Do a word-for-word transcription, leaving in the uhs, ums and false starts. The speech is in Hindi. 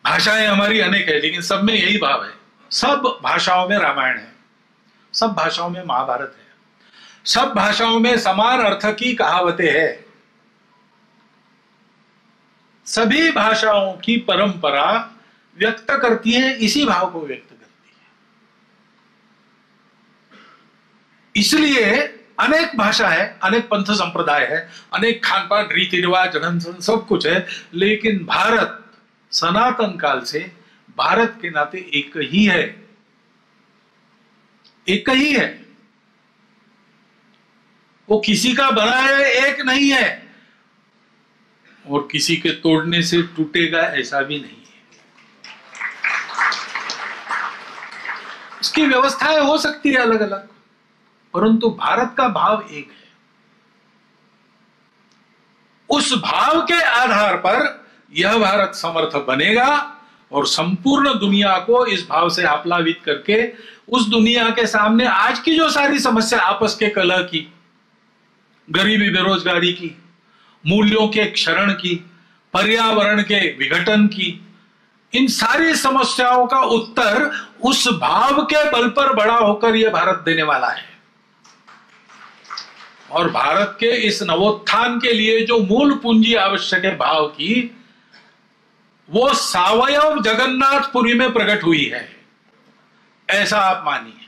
भाषाएं हमारी अनेक है, लेकिन सब में यही भाव है। सब भाषाओं में रामायण है, सब भाषाओं में महाभारत है, सब भाषाओं में समान अर्थ की कहावतें हैं। सभी भाषाओं की परंपरा व्यक्त करती है, इसी भाव को व्यक्त करती है। इसलिए अनेक भाषा है, अनेक पंथ संप्रदाय है, अनेक खान पान रीति रिवाज ढंग सब कुछ है, लेकिन भारत सनातन काल से भारत के नाते एक ही है, एक ही है। वो किसी का बना है, एक नहीं है, और किसी के तोड़ने से टूटेगा ऐसा भी नहीं है। इसकी व्यवस्थाएं हो सकती है अलग अलग, परंतु भारत का भाव एक है। उस भाव के आधार पर यह भारत समर्थ बनेगा और संपूर्ण दुनिया को इस भाव से आप्लावित करके उस दुनिया के सामने आज की जो सारी समस्या, आपस के कलह की, गरीबी बेरोजगारी की, मूल्यों के क्षरण की, पर्यावरण के विघटन की, इन सारी समस्याओं का उत्तर उस भाव के बल पर बड़ा होकर यह भारत देने वाला है। और भारत के इस नवोत्थान के लिए जो मूल पूंजी आवश्यक है भाव की, वो सावयव जगन्नाथपुरी में प्रकट हुई है, ऐसा आप मानिए।